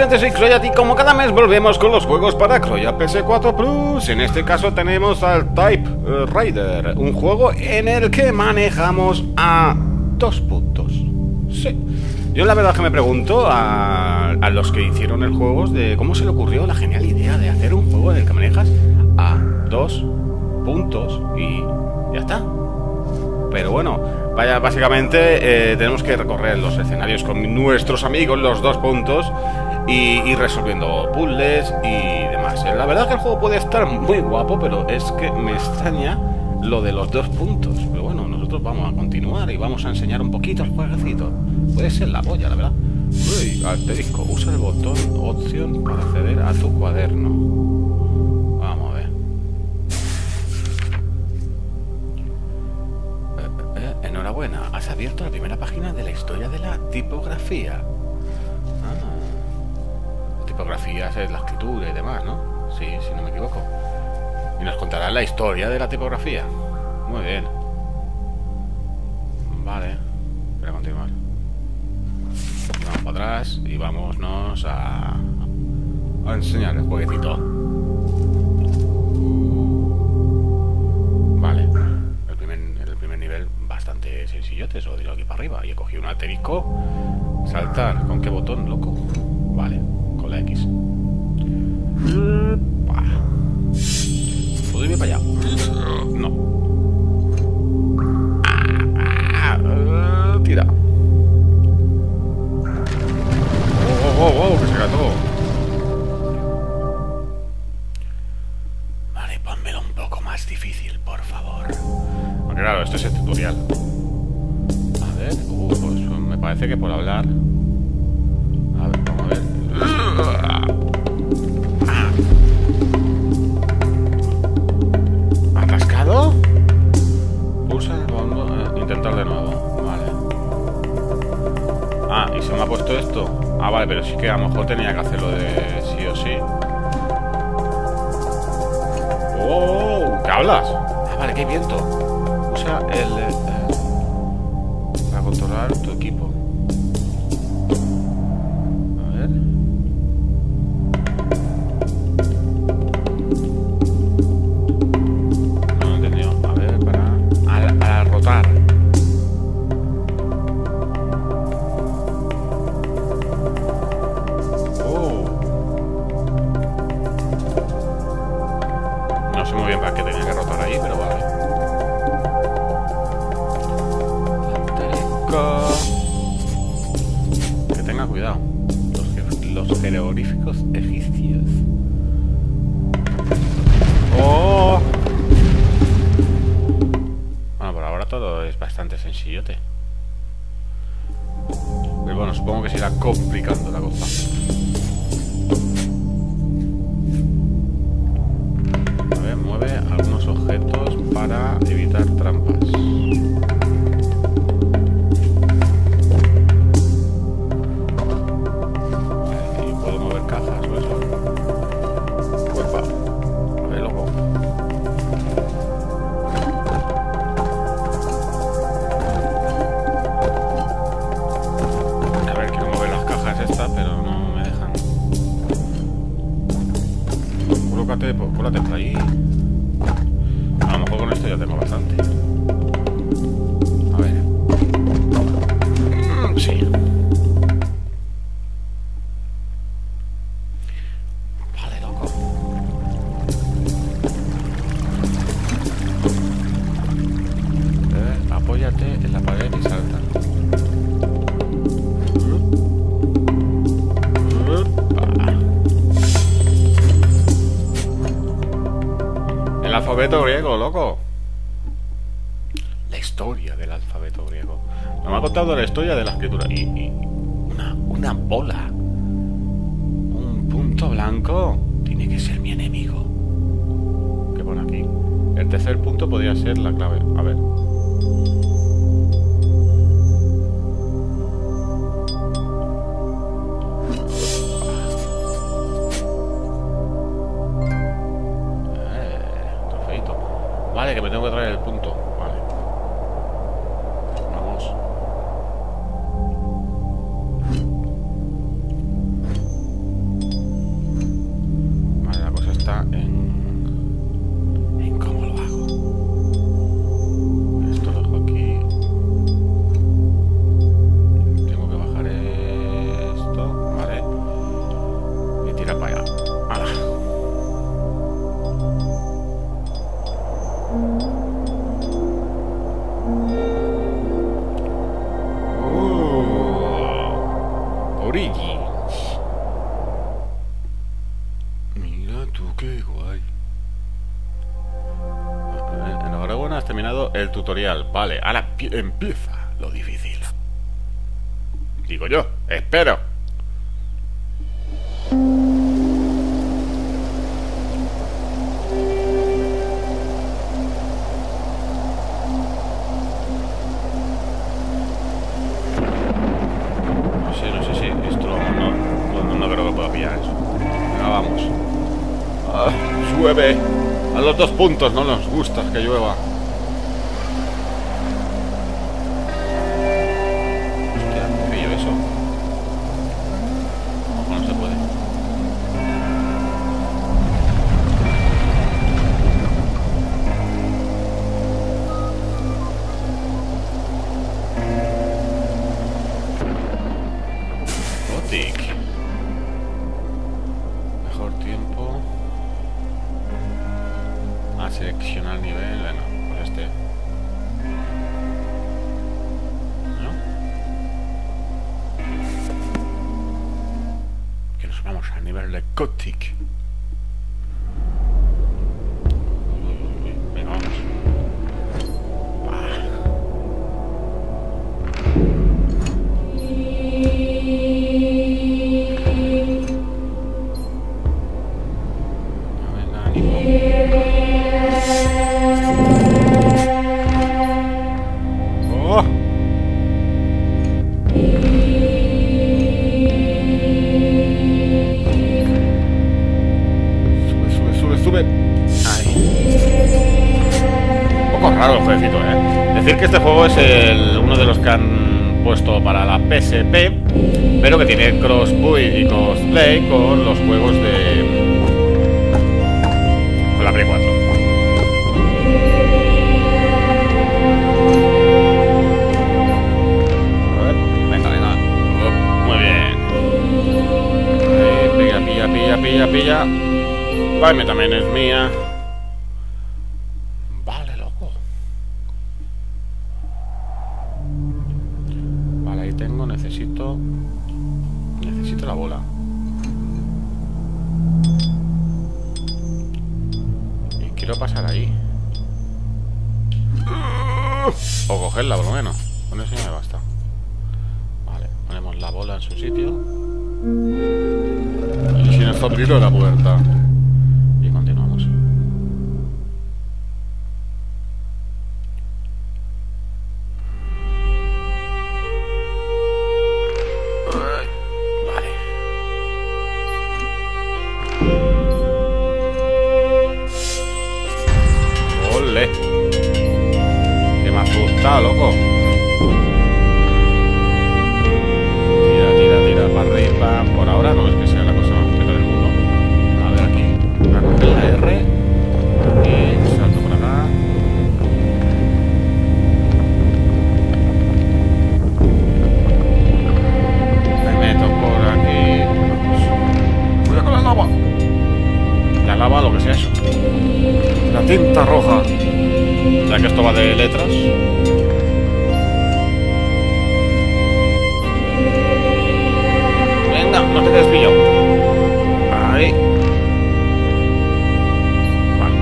gente, soy Croyat y como cada mes volvemos con los juegos para Croyat PS4 Plus. En este caso tenemos al Type Raider, un juego en el que manejamos a 2 puntos. Sí. Yo la verdad que me pregunto a los que hicieron el juego de cómo se le ocurrió la genial idea de hacer un juego en el que manejas a 2 puntos y ya está. Pero bueno, vaya, básicamente tenemos que recorrer los escenarios con nuestros amigos, los 2 puntos, y resolviendo puzzles y demás. La verdad es que el juego puede estar muy guapo, pero es que me extraña lo de los 2 puntos. Pero bueno, nosotros vamos a continuar y vamos a enseñar un poquito el jueguecito. Puede ser la polla, la verdad. Uy, asterisco, usa el botón opción para acceder a tu cuaderno. Vamos a ver. Enhorabuena, has abierto la primera página de la historia de la tipografía. La tipografía es la escritura y demás, ¿no? Sí, si no me equivoco. Y nos contará la historia de la tipografía. Muy bien. Vale, voy a continuar. Vamos para atrás y vámonos a enseñar el jueguecito. Vale, el primer nivel bastante sencillote, solo tiro aquí para arriba y he cogido un asterisco. Saltar, ¿con qué botón, loco? Vale, con la X. ¿Puedo irme para allá? No. Tira. Que se cae todo. Vale, pónmelo un poco más difícil, por favor. Porque claro, esto es el tutorial. A ver, pues me parece que por hablar. A ver, vamos a ver. ¿Atascado? Pulsa el botón. Intentar de nuevo. Vale. Ah, y se me ha puesto esto. Ah, vale, pero sí que a lo mejor tenía que hacerlo de sí o sí. ¡Oh! ¿Qué hablas? Ah, vale, que hay viento. Usa el... para controlar tu equipo. A ver. No lo he entendido. A ver, para rotar. No sé muy bien para qué tenía que rotar ahí, pero vale. Que tenga cuidado. Los jeroglíficos egipcios. ¡Oh! Bueno, por ahora todo es bastante sencillote. Pero bueno, supongo que se irá complicando la cosa. Mueve algunos objetos para evitar trampas. ¿Y puedo mover cajas o eso? Cuerpa. A ver, loco. A ver, quiero mover las cajas estas, pero no me dejan. Cúrate por ahí. A lo mejor con esto ya tengo bastante. A ver. Sí. Vale, loco. Apóyate en la pared y salta. El alfabeto griego, loco. La historia del alfabeto griego. Me ha contado la historia de la escritura. Y una bola. Un punto blanco. Tiene que ser mi enemigo. ¿Qué pone aquí? El tercer punto podría ser la clave. A ver. Vale, que me tengo que traer el punto. Vale. Vamos. está en cómo lo hago. Esto lo dejo aquí. Tengo que bajar esto, vale. Y tirar para allá. ¡Hala! Origins. Mira tú qué guay. Enhorabuena, has terminado el tutorial. Vale, ahora empieza lo difícil. Digo yo, espero. No sé si esto no creo que pueda pillar eso. Venga, vamos. Ah, llueve. A los 2 puntos no nos gusta que llueva. Hostia, pillo eso. Ojo, no se puede. Gothic. Mejor tiempo. A seleccionar nivel, bueno, pues este. ¿No? Que nos vamos a nivel de Gothic. Venga, vamos. Venga, ánimo. Sube. Ahí. Un poco raro el jueguecito, ¿eh? Decir que este juego es uno de los que han puesto para la PSP, pero que tiene crossplay y crossplay con los juegos con la Play 4. A ver, venga. Muy bien. Pilla. Vale, también es mía. Vale, loco. Vale, ahí tengo, necesito la bola. Y quiero pasar ahí. O cogerla, por lo menos. Con eso ya me basta. Vale, ponemos la bola en su sitio. Y si nos abrir la puerta. Y continuamos. Vale. ¡Ole! Que me asusta, loco. Tira para arriba. Por ahora no es que sea la cosa más complicada del mundo. A ver aquí. Voy a coger la R. Y salto por acá. Me meto por aquí. Vamos. Cuidado con la lava. La lava, lo que sea eso. La tinta roja. Ya que esto va de letras. Venga, no te quedes pillado. Ahí. Vale.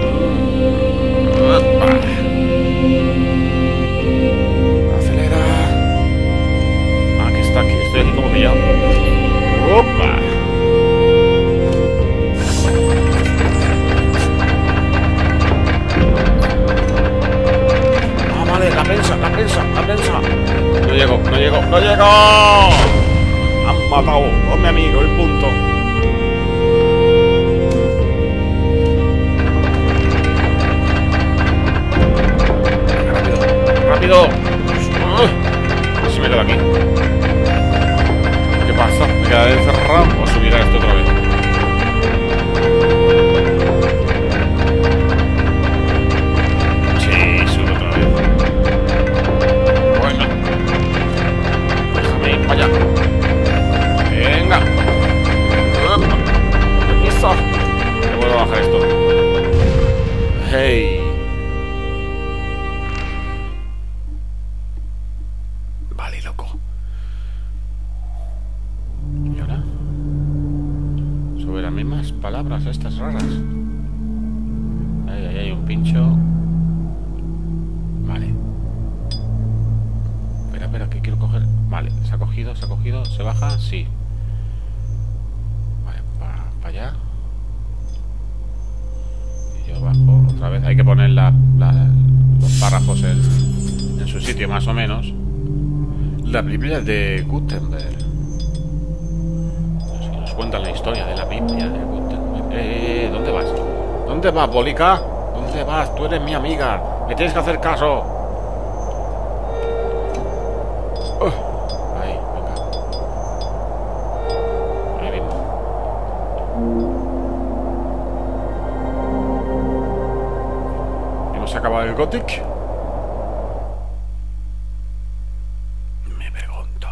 Acelera. Ah, que está aquí. Estoy aquí como pillado. Opa. Ah, vale, la prensa. No llego. Han matado a mi amigo el punto. Rápido. Si me quedo aquí. ¿Qué pasa? ¿Me quedaré encerrado o subirá esto otra vez? bajar esto. Hey. Vale, loco. ¿Y ahora? Sobre las mismas palabras estas raras. Ahí hay un pincho. Vale. Espera, que quiero coger. Vale, se ha cogido, se baja, sí. Vale, para allá. Y yo bajo otra vez. Hay que poner los párrafos en su sitio, más o menos. La Biblia de Gutenberg. Nos cuentan la historia de la Biblia de Gutenberg. ¿Dónde vas? ¿Dónde vas, Bolica? ¿Dónde vas? Tú eres mi amiga. Me tienes que hacer caso. Ahí, venga. Ahí mismo. ¿Hemos acabado el Gothic? Me pregunto.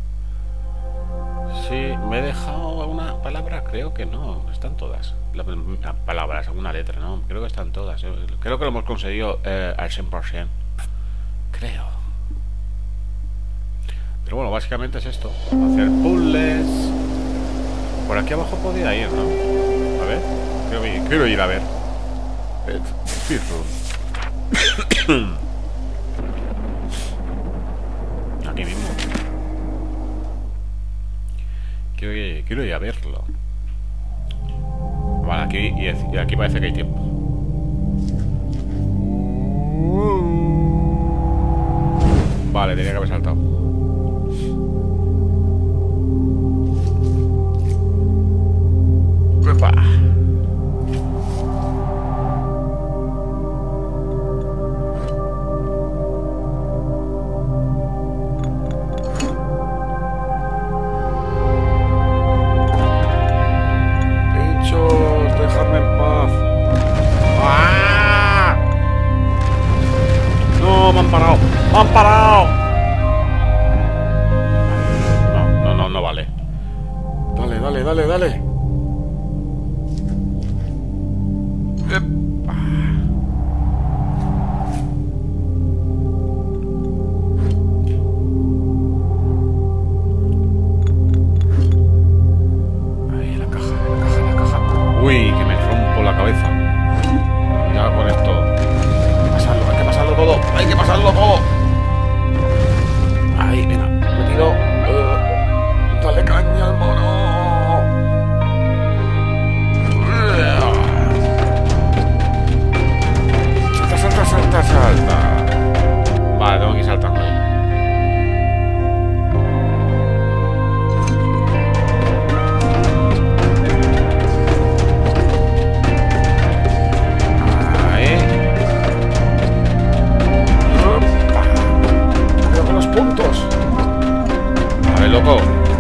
Sí, me he dejado alguna palabra. Creo que no, están todas. Las palabras, alguna letra, ¿no? Creo que están todas. Creo que lo hemos conseguido al 100%. Creo. Pero bueno, básicamente es esto. Hacer puzzles. Por aquí abajo podía ir, ¿no? A ver. Quiero ir a ver. Aquí mismo. Quiero ir a verlo. Vale, aquí parece que hay tiempo. Vale, tenía que haber saltado. ¡Epa! ¡Me han parado! No vale. Dale. Ahí, la caja. Uy, que me rompo la cabeza. Cuidado con esto. Hay que pasarlo todo. Ahí, venga, metido. Dale caña al mono. Salta. Vale, tengo que ir saltando ahí. Cuidado con los puntos. A ver, loco.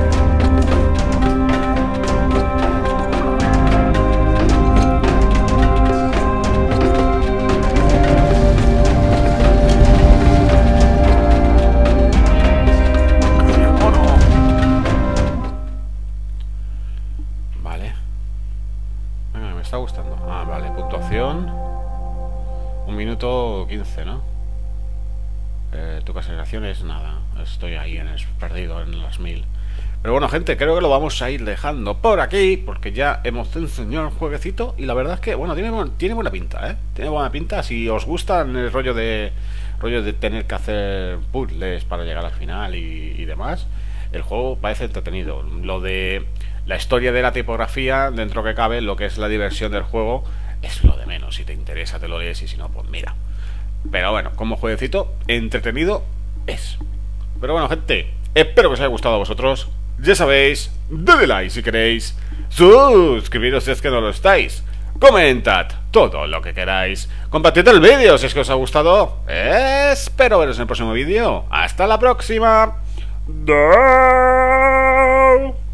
Está gustando. Ah, vale, puntuación 1 minuto 15, ¿no? Tu clasificación es nada. Estoy ahí perdido en las 1000. Pero bueno, gente, creo que lo vamos a ir dejando por aquí, porque ya hemos enseñado el jueguecito. Y la verdad es que, bueno, tiene buena pinta, ¿eh? Tiene buena pinta. Si os gusta el rollo de tener que hacer puzzles para llegar al final y demás, el juego parece entretenido. Lo de la historia de la tipografía, dentro que cabe, lo que es la diversión del juego, es lo de menos. Si te interesa te lo lees y si no, pues mira. Pero bueno, como jueguecito, entretenido es. Pero bueno, gente, espero que os haya gustado a vosotros. Ya sabéis, dadle like si queréis, suscribiros si es que no lo estáis, comentad todo lo que queráis, compartid el vídeo si es que os ha gustado. Espero veros en el próximo vídeo. Hasta la próxima. ¡Chao!